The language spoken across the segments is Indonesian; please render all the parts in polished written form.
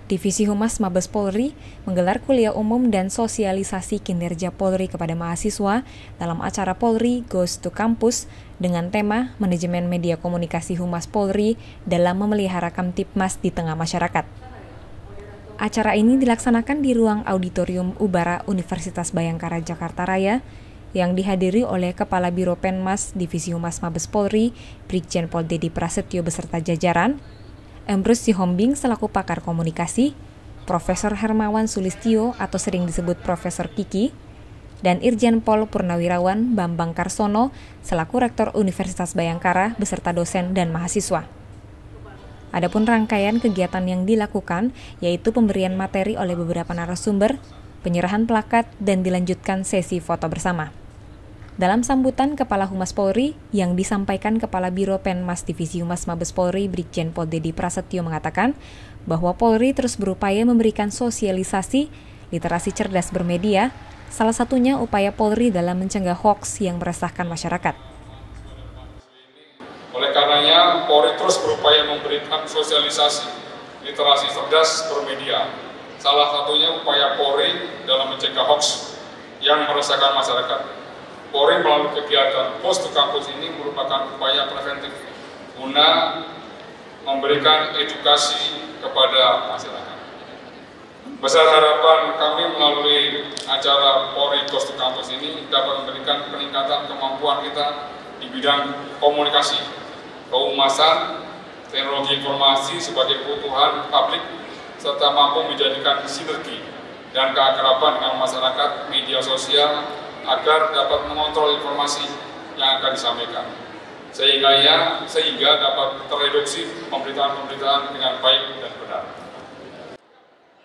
Divisi Humas Mabes Polri menggelar kuliah umum dan sosialisasi kinerja Polri kepada mahasiswa dalam acara Polri Goes to Campus dengan tema Manajemen Media Komunikasi Humas Polri dalam memelihara Kamtibmas di tengah masyarakat. Acara ini dilaksanakan di ruang auditorium Ubara Universitas Bhayangkara Jakarta Raya yang dihadiri oleh Kepala Biro Penmas Divisi Humas Mabes Polri, Brigjen Pol Dedi Prasetyo beserta jajaran, Emrus Sihombing selaku pakar komunikasi, Profesor Hermawan Sulistyo atau sering disebut Profesor Kiki, dan Irjen Pol Purnawirawan Bambang Karsono selaku Rektor Universitas Bhayangkara beserta dosen dan mahasiswa. Adapun rangkaian kegiatan yang dilakukan yaitu pemberian materi oleh beberapa narasumber, penyerahan plakat, dan dilanjutkan sesi foto bersama. Dalam sambutan Kepala Humas Polri yang disampaikan Kepala Biro Penmas Divisi Humas Mabes Polri Brigjen Pol Dedi Prasetyo mengatakan bahwa Polri terus berupaya memberikan sosialisasi literasi cerdas bermedia, salah satunya upaya Polri dalam mencegah hoaks yang meresahkan masyarakat. Oleh karenanya, Polri terus berupaya memberikan sosialisasi literasi cerdas bermedia. Salah satunya upaya Polri dalam mencegah hoaks yang meresahkan masyarakat. Polri melalui kegiatan Goes to Campus ini merupakan upaya preventif guna memberikan edukasi kepada masyarakat. Besar harapan kami melalui acara Polri Goes to Campus ini dapat memberikan peningkatan kemampuan kita di bidang komunikasi, kehumasan, teknologi informasi sebagai kebutuhan publik, serta mampu menjadikan sinergi dan keakraban dengan masyarakat media sosial agar dapat mengontrol informasi yang akan disampaikan, sehingga dapat tereduksi pemberitaan-pemberitaan dengan baik dan benar.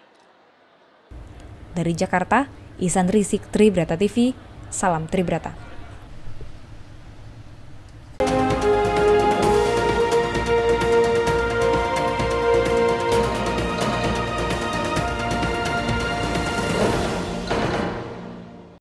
Dari Jakarta, Ihsan Rizik, Tribrata TV, Salam Tribrata.